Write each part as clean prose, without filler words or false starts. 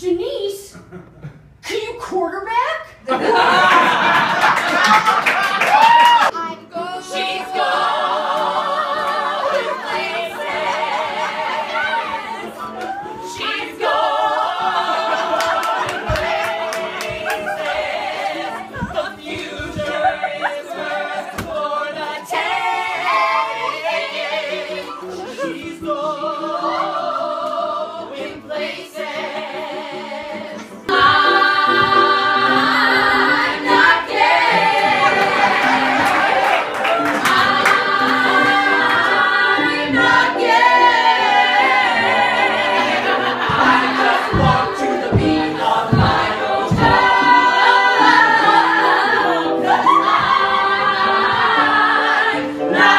Denise, can you quarterback? She's going places. She's going places. The future is hers for the taking. She's going places. I'm not gay. I'm not gay. I just walk to the beat of my own drum. I'm not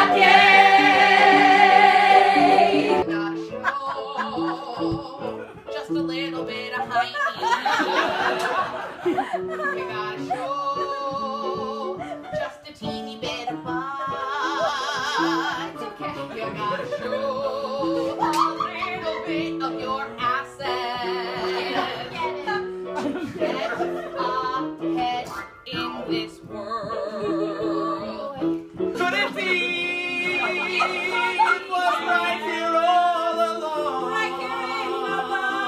gay. Gotta show just a little bit of height. You gotta show just a teeny bit of butt. Okay. You gotta show a little bit of your assets. Get ahead in this world. Could it be it was right here all along? Right here in my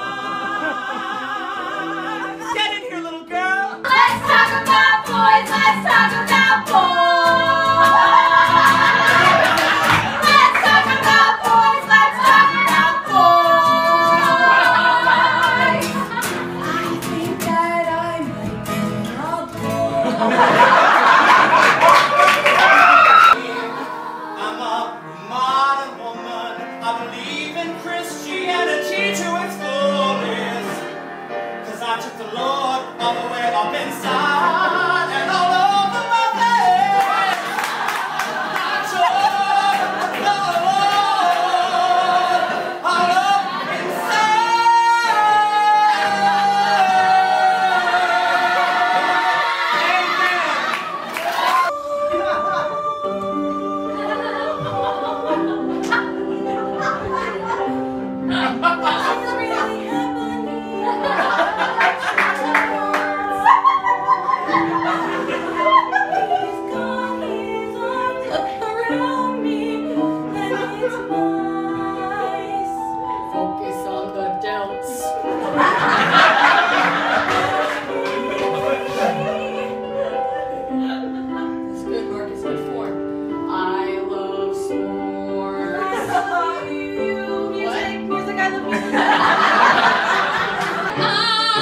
life. Get in here, little girl. Let's talk about boys. Let's talk about boys. Let's talk about boys. Let's talk about boys. I think that I might be a boy. I'm a modern woman. I believe in Christianity to its fullest. 'Cause I took the Lord all the way up inside and all over my face. I took the Lord all up Focus on the delts. It's good, Marcus. Good form. I love sports. I love you. Music. I love music. I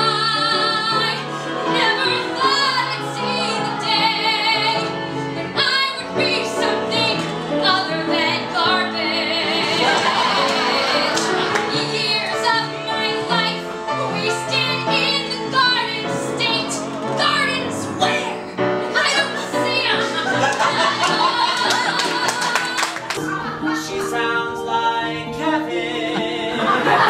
never thought I'd see the day that I would be something other than garbage. Years of my life wasted in the Garden State. Gardens where? I don't see 'em. She sounds like Kevin.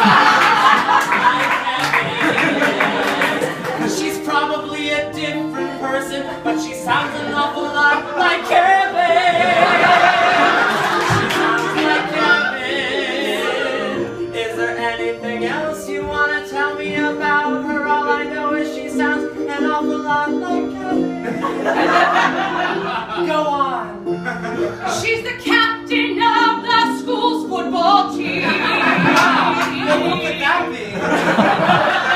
She's probably a different person, but she sounds an awful lot like Kevin. She sounds like Kevin. Is there anything else you want to tell me about her? All I know is she sounds an awful lot like Kevin. Go on. She's the captain of the school's football team. What could that be?